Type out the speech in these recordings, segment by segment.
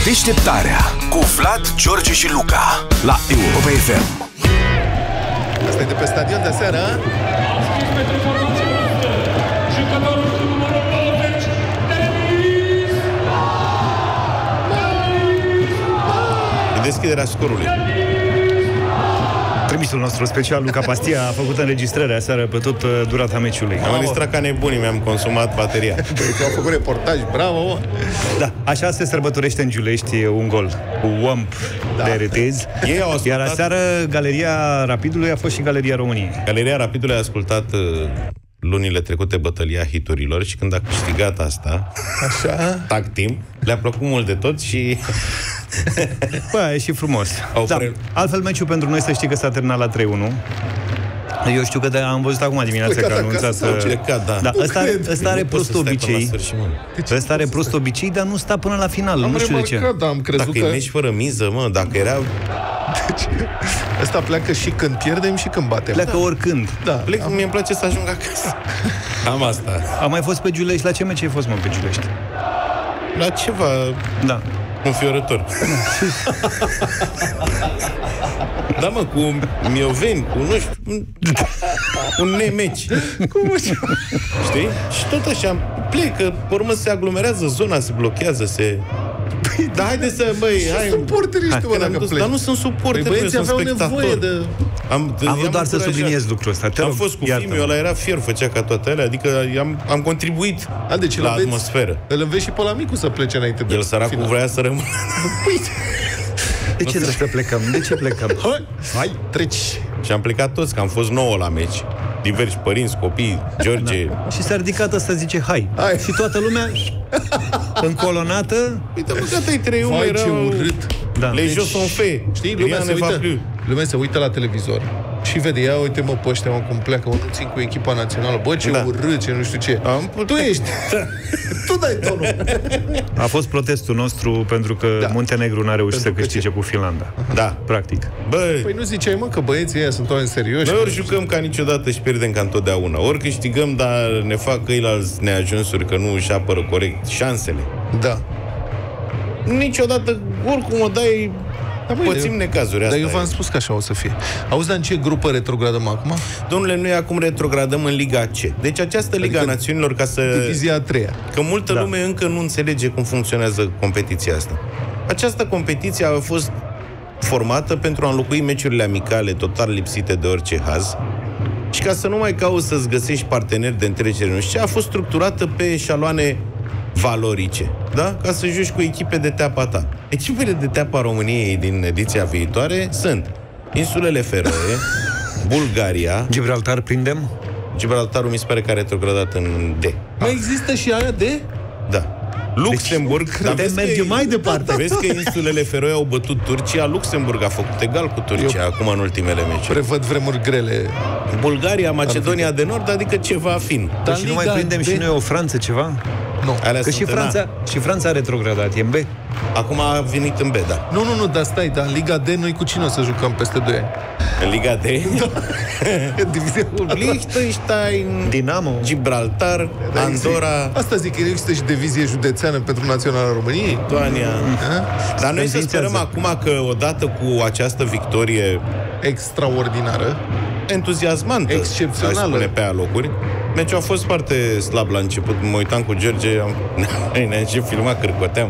Deșteptarea cu Vlad, George și Luca la Europa FM. Asta e de pe stadion de seară, a? Deschiderea scorului. Trimisul nostru special, Luca Pastia, a făcut înregistrarea aseară pe tot durata meciului. Am înregistrat ca nebunii, mi-am consumat bateria. Au făcut reportaj, bravo! Da, așa se sărbătorește în Giulești un gol cu WAMP de Retez. Iar aseară Galeria Rapidului a fost și Galeria României. Galeria Rapidului a ascultat lunile trecute bătălia hiturilor și când a câștigat asta, așa, tag team, le-a plăcut mult de tot și... Bă, e și frumos. Da. Altfel, meciul pentru noi, să știi că s-a terminat la 3-1. Eu știu că am văzut acum dimineața că a anunțat da. Ăsta are prost obicei. Ăsta are prost obicei, dar nu sta până la final. Nu știu de ce. Am crezut dacă e meci fără miză, mă, dacă era... Deci, ăsta pleacă și când pierdem și când batem. Pleacă oricând. Da. Mie îmi place să ajung acasă. Am asta. Am mai fost pe Giulești. La ce meci ai fost, mă, pe Giulești? La ceva... Da. Înfiorător. Da, mă, cu mioveni, cu, nu știu, un nemeci. Știi? Și tot așa plecă, pe urmă se aglomerează zona, se blochează, se... Da, haide să, băi, hai... Suporterii ăștia, mă, dacă plec. Dar nu sunt suporteri, eu sunt spectator. Am vrut doar să subliniez lucrul ăsta. Am fost cu filmul, ăla era fier, făcea ca toate alea, adică am contribuit la atmosferă. Îl înveți și pe la micu să plece înainte de... El, săracul, vrea să rămână. De ce trebuie să plecăm? De ce plecăm? Hai, treci. Și am plecat toți, că am fost 9 la meci. Diversi părinți, copii, George. Da. Și s-a ridicat ăsta, zice, hai. Și toată lumea încolonată. Uite, mă, gata-i 3-1, era urât. Da. Les jeux sont faits. Știi, lumea se uită la televizor și vede, ia uite, mă, pe ăștia, mă, cum pleacă, mă, țin cu echipa națională, bă, ce urât, ce nu știu ce. Tu ești. Tu dai tonul. A fost protestul nostru pentru că Muntenegru n-a reușit să câștige cu Finlanda. Da. Practic. Păi nu ziceai, mă, că băieții ăia sunt oameni serioși. Noi ori jucăm ca niciodată și pierdem ca întotdeauna. Ori câștigăm, dar ne fac căilalți neajunsuri, că nu își apără corect șansele. Da. Niciodată, oricum o dai... Pățim necazuri. Dar eu v-am spus că așa o să fie. Auzi, dar în ce grupă retrogradăm acum? Domnule, noi acum retrogradăm în Liga C. Deci această Liga Națiunilor, ca să... Divizia a treia. Că multă lume încă nu înțelege cum funcționează competiția asta. Această competiție a fost formată pentru a înlocui meciurile amicale total lipsite de orice haz și ca să nu mai cauți să-ți găsești parteneri de întrecere, nu știu ce, a fost structurată pe eșaloane valorice, da? Ca să joci cu echipe de teapa ta. Echipele de teapa României din ediția viitoare sunt Insulele Feroe, Bulgaria. Gibraltar prindem? Gibraltarul mi se pare că a retrogradat în D. Mai există și aia de? Da. Luxemburg. Deci, dar merge mai departe. Vezi că Insulele Feroe au bătut Turcia, Luxemburg a făcut egal cu Turcia acum în ultimele meciuri. Prevăd vremuri grele. Bulgaria, Macedonia de Nord, adică ceva fin. Dar și nu mai prindem și noi o Franță ceva? Nu. Că și Franța a retrogradat, e în B. Acum a venit în B, da. Nu, dar stai, dar în Liga D noi cu cine o să jucăm peste 2 ani? În Liga D? Divizia Liechtenstein, Dinamo, Gibraltar, Andorra. Asta zic, că există și divizie județeană pentru Naționala României. Lituania. Dar noi să sperăm acum că odată cu această victorie extraordinară, entuziasmantă, excepțională, spune pe alocuri. Meciul a fost foarte slab la început. Mă uitam cu George, ne-am și filmat, cârcoteam.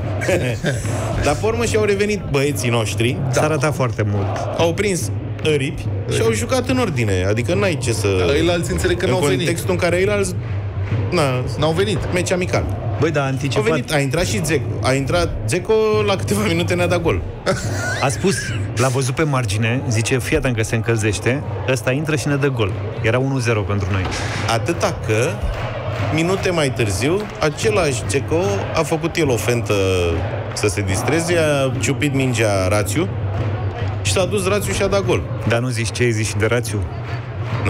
Dar pe urmă și-au revenit băieții noștri. S-a arătat foarte mult. Au prins aripi și au jucat în ordine. Adică n-ai ce să... Eilalți înțeleg că n-au venit. În contextul în care eilalți n-au venit. Meci amical. Băi, da, anticipat. A intrat și Dzeko. A intrat Dzeko, la câteva minute ne-a dat gol. A spus, l-a văzut pe margine, zice, fii atent că se încălzește, ăsta intră și ne dă gol. Era 1-0 pentru noi. Atâta că, minute mai târziu, același Dzeko a făcut el o fentă să se distreze, a ciupit mingea Rațiu și s-a dus Rațiu și a dat gol. Dar nu zici ce ai zis și de Rațiu? Nu.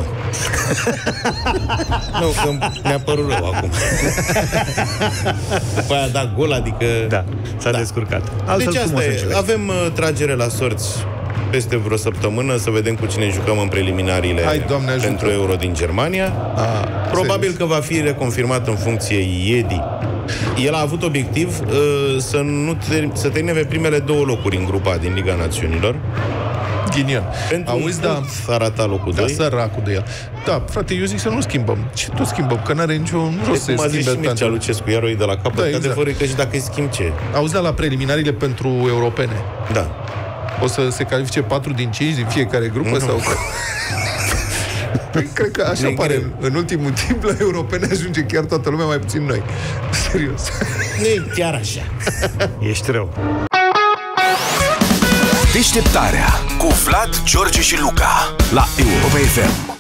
Nu, că mi-a părut rău acum. După aia a dat gol, adică... Da, s-a descurcat. Altfel, deci asta e, avem tragere la sorți peste vreo săptămână, să vedem cu cine jucăm în preliminariile pentru Euro din Germania. Probabil că va fi reconfirmat în funcție Iedi El a avut obiectiv să termine pe primele 2 locuri în grupa din Liga Națiunilor. Ghinion. Auzi, arata locul 2. Săracul de el. Da, frate, eu zic să nu schimbăm. Ce tot schimbăm? Că n-are niciun rost să schimbe. Cum a zis și Mircea Lucescu, iar o de la capăt. Exact. Adevărul e că și dacă îi schimb ce? Auzi, la preliminariile pentru europene. Da. O să se califice 4 din 5 din fiecare grupă sau... Păi, cred că așa pare. În ultimul timp, la europene ajunge chiar toată lumea, mai puțin noi. Serios. Nu e chiar așa. Ești rău. Deșteptarea cu Vlad, George și Luca la Europa FM.